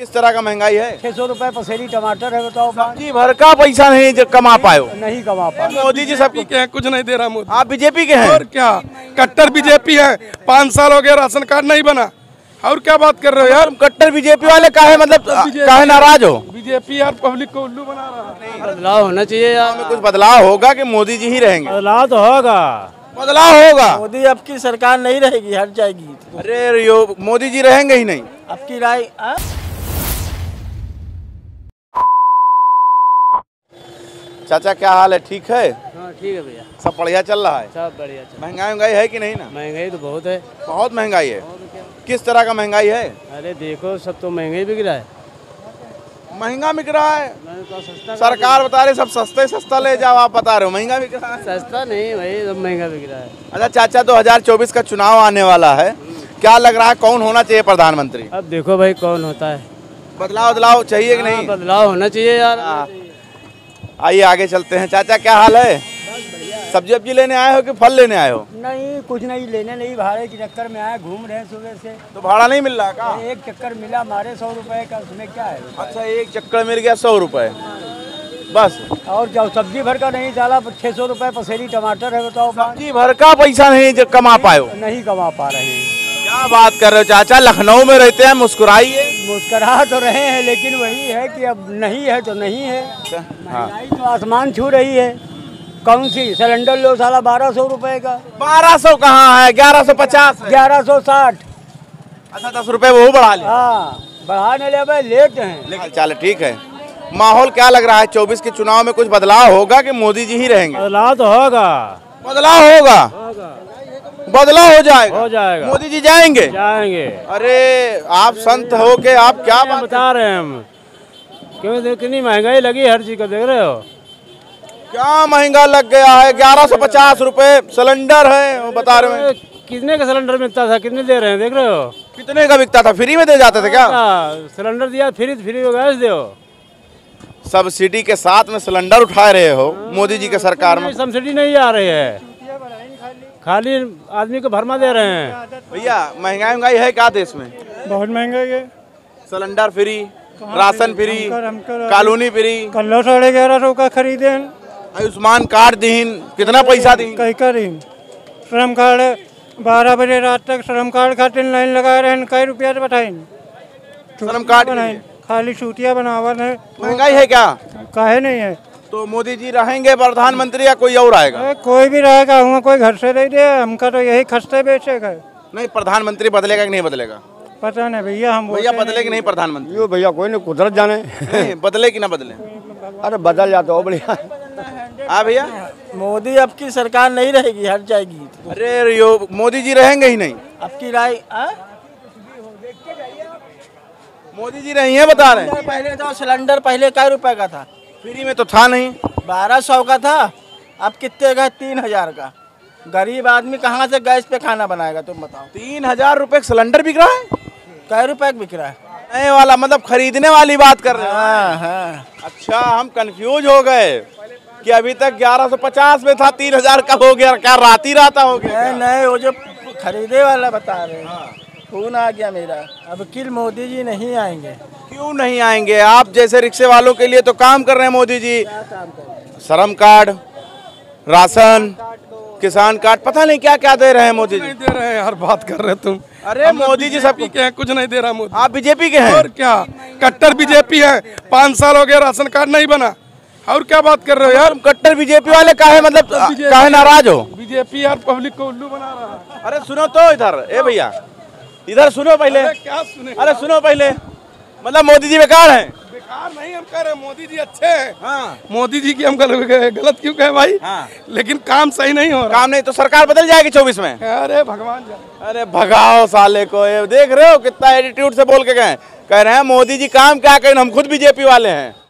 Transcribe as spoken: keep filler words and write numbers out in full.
किस तरह का महंगाई है? छह सौ रुपए पसेरी टमाटर है, बताओ। जी भर का पैसा नहीं जो कमा पाए हो। नहीं कमा पाए। मोदी जी सबको के हैं, कुछ नहीं दे रहा मोदी। आप बीजेपी के हैं? और क्या, कट्टर बीजेपी है। पाँच साल हो गए राशन कार्ड नहीं बना, और क्या बात कर रहे हो यार? कट्टर बीजेपी वाले काहे मतलब काहे नाराज हो? बीजेपी यार पब्लिक को उल्लू बना रहा है। बदलाव होना चाहिए यार। कुछ बदलाव होगा कि मोदी जी ही रहेंगे? बदलाव तो होगा। बदलाव होगा। मोदी अब की सरकार नहीं रहेगी, हट जाएगी। अरे यो मोदी जी रहेंगे ही नहीं। अब की राय आ? चाचा क्या हाल है? ठीक है? हाँ ठीक है भैया, सब बढ़िया चल रहा है? सब बढ़िया चल। महंगाई महंगाई है कि नहीं ना? महंगाई तो बहुत है। बहुत महंगाई है। किस तरह का महंगाई है? अरे देखो, सब तो महंगा ही बिक रहा है। महंगा बिक रहा है। तो सस्ता सरकार बता रही सब सस्ते सस्ता ले जाओ, आप बता रहे हो महंगा बिक रहा है। सस्ता नहीं भाई, सब महंगा बिक रहा है। अच्छा चाचा, दो हज़ार चौबीस का चुनाव आने वाला है, क्या लग रहा है कौन होना चाहिए प्रधानमंत्री? अब देखो भाई कौन होता है। बदलाव बदलाव चाहिए कि हाँ, नहीं? बदलाव होना चाहिए यार। आइए आगे चलते हैं। चाचा क्या हाल है? सब्जी वब्जी लेने आए हो कि फल लेने आए हो? नहीं, कुछ नहीं लेने, नहीं भाड़े के चक्कर में आए, घूम रहे हैं सुबह से। तो भाड़ा नहीं मिल रहा का? एक चक्कर मिला हमारे सौ रुपए का, उसमें क्या है? अच्छा, एक चक्कर मिल गया सौ रुपए बस। और क्या, सब्जी भर का नहीं डाला, छह सौ रुपए पसेरी टमाटर है, बताओ। सब्जी भर का पैसा नहीं जो कमा पाए हो। नहीं कमा पा रहे हैं। क्या बात कर रहे हो चाचा? लखनऊ में रहते हैं, मुस्कुराइए। मुस्कुरा तो रहे हैं, लेकिन वही है कि अब नहीं है तो नहीं है। महंगाई तो आसमान छू रही है। कौन सी सिलेंडर लो साला बारह सौ रुपए का। बारह सौ कहाँ है? ग्यारह सौ पचास है। ग्यारह सौ साठ। अच्छा, दस रुपए वो बढ़ा लिया। हाँ, बढ़ाने ले भाई, लेट हैं। लेकिन चलो ठीक है। माहौल क्या लग रहा है? चौबीस के चुनाव में कुछ बदलाव होगा कि मोदी जी ही रहेंगे? बदलाव तो होगा। बदलाव होगा। बदलाव हो जाएगा। हो जाएगा। मोदी जी जाएंगे? जाएंगे। अरे आप संत हो के आप क्या बात बता रहे हैं हम? क्यों, कितनी महंगाई लगी, हर चीज का देख रहे हो। क्या महंगा लग गया है? ग्यारह सौ पचास रुपए सिलेंडर है, वो बता रहे हैं। कितने का सिलेंडर मिलता था, कितने दे रहे हैं, देख रहे हो? कितने का बिकता था? फ्री में दे जाते थे क्या? सिलेंडर दिया, फ्री फ्री गैस दो। सब्सिडी के साथ में सिलेंडर उठा रहे हो मोदी जी के सरकार में। सब्सिडी नहीं आ रही है, खाली आदमी को भरमा दे रहे हैं। भैया महंगाई महंगाई है क्या देश में? बहुत महंगाई है। Cylinder free, ration free, colony free, कल साढ़े ग्यारह सौ का खरीदे। आयुष्मान कार्ड दीन, कितना पैसा दीन? कई का दीन। श्रम कार्ड बारह बजे रात तक श्रम कार्ड खातिर लाइन लगा रहे हैं, कई रुपया बताए। श्रम कार्ड बनाए, खाली सूतिया बनावन है। महंगाई है क्या? काहे नहीं है? तो मोदी जी रहेंगे प्रधानमंत्री या कोई और आएगा? कोई भी रहेगा, हुआ कोई घर से नहीं दे, हमका तो यही खस्ते बेचेगा। नहीं, प्रधानमंत्री बदलेगा कि नहीं बदलेगा? पता नहीं भैया, हम भैया बदले कि नहीं प्रधानमंत्री? यो भैया कोई नहीं, कुदरत जाने। नहीं, बदले कि ना बदले? अरे बदल जाता हो बढ़िया। हाँ भैया, मोदी अब की सरकार नहीं रहेगी, हट जाएगी। अरे यो मोदी जी रहेंगे ही नहीं। अब की राय आ? मोदी जी नहीं है बता रहे हैं। पहले तो सिलेंडर पहले कै रुपए का था? फ्री में तो था नहीं। बारह सौ का था, अब कितने का? तीन हजार का। गरीब आदमी कहाँ से गैस पे खाना बनाएगा, तुम बताओ। तीन हजार रुपए सिलेंडर बिक रहा है? कै रुपए का बिक रहा है? नए वाला मतलब खरीदने वाली बात कर रहे हैं। हाँ हाँ। अच्छा, हम कंफ्यूज हो गए कि अभी तक ग्यारह सौ पचास में था, तीन हजार का हो गया। क्या रात ही राता हो गया? नहीं नहीं, वो जो खरीदे वाला बता रहे हैं। फोन आ गया मेरा। अब किल मोदी जी नहीं आएंगे। क्यों नहीं आएंगे? आप जैसे रिक्शे वालों के लिए तो काम कर रहे हैं मोदी जी। श्रम कार्ड, राशन, किसान कार्ड, पता नहीं क्या क्या दे रहे हैं मोदी जी। नहीं दे रहे हैं यार, बात कर रहे तुम। अरे मोदी जी सबको के हैं, कुछ नहीं दे रहा मोदी। आप बीजेपी के हैं? और क्या, कट्टर बीजेपी है। पाँच साल हो गए राशन कार्ड नहीं बना, और क्या बात कर रहे हो यार? कट्टर बीजेपी वाले काहे मतलब काहे नाराज हो? बीजेपी यार पब्लिक को उल्लू बना रहा है। अरे सुनो तो इधर, ए भैया इधर सुनो पहले। अरे क्या सुने? अरे सुनो पहले, मतलब मोदी जी बेकार हैं? बेकार नहीं हम कह रहे, मोदी जी अच्छे हैं। हाँ। मोदी जी की हम गलत गलत क्यों कहे भाई? हाँ। लेकिन काम सही नहीं हो रहा। काम नहीं तो सरकार बदल जाएगी चौबीस में? अरे भगवान जाने। अरे भगाओ साले को, ये देख रहे हो कितना एटीट्यूड से बोल के गए। कह रहे हैं मोदी जी काम क्या करें, हम खुद बीजेपी वाले हैं।